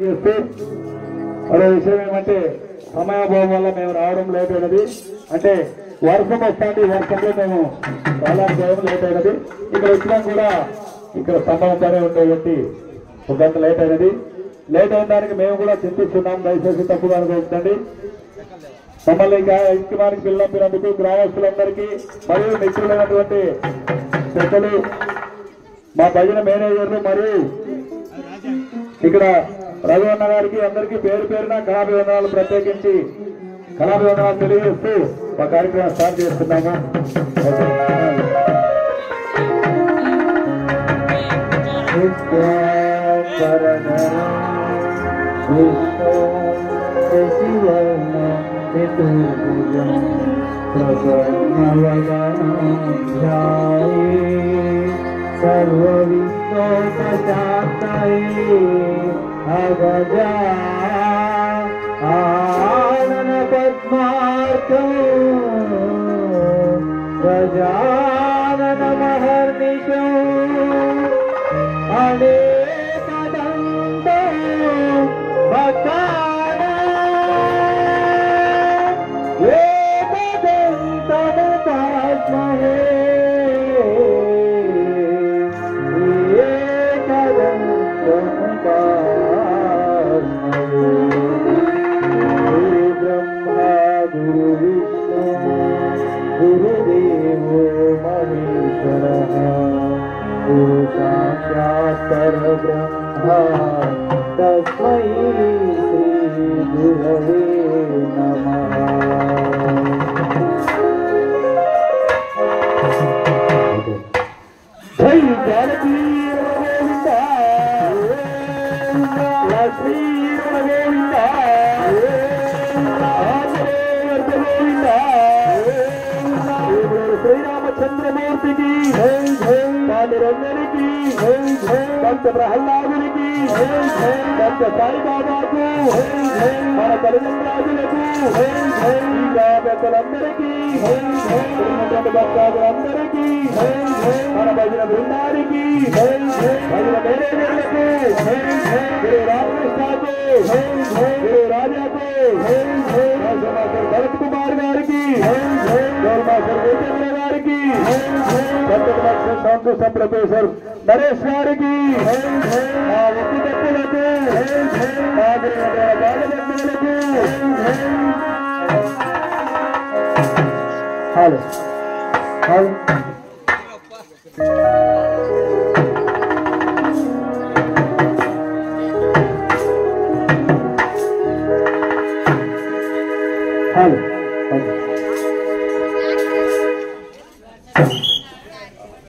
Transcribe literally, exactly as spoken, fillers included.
మరో విషయం ఏమంటే సమయాభావం వల్ల మేము రావడం లేట్ అయినది. అంటే వర్షం వస్తుంది, వర్షంలో మేము రావడం లేట్ అయినది. ఇక్కడ వచ్చినా కూడా ఇక్కడ స్తంభంతోనే ఉండేటువంటి ఒక గంట లేట్ అయినది. లేట్ అయిన దానికి మేము కూడా చింతిస్తున్నాం. దయచేసి తప్పుగా అనుకోవద్దండి. మమ్మల్ని ఐక్యమానికి పిల్లలంపినందుకు గ్రామస్తులందరికీ మరియు మిత్రులైనటువంటి పెద్దలు, మా భజన మేనేజర్లు మరియు ఇక్కడ రఘువన్న గారికి అందరికీ పేరు పేరున కళాభివందనాలు ప్రత్యేకించి కళాభివందనాలు తెలియజేస్తూ మా కార్యక్రమం స్టార్ట్ చేస్తున్నాము. सर्वविश्वोपशान्तये अगजा आनन पद्मार्कौ गजानन महर्निशौ अनेकदन्तो भक्तानां एकदन्तमुपास्महे परब्रह्मा तस्मै श्री गुरवे नमः। जय जानकी गोविंद लक्ष्मी गोविंद गोविंद श्री रामचंद्रमूर्ति की पांडुरंगनी की भक्त प्रहलादुनि की भक्त साई बाबा को మన తల్లిదండ్రులకు పెద్దలందరికీ భక్తులందరికీ మన భజన బృందానికి భజన మేనేజర్లకు గురు రామకృష్ణకు గురు రాజాకు భరత్ కుమార్ గారికి గారికి సంతోష ప్రొఫెసర్ నరేష్ గారికి మా వ్యక్తిగతులకు బాలబంధువులకు హలో హలో హలో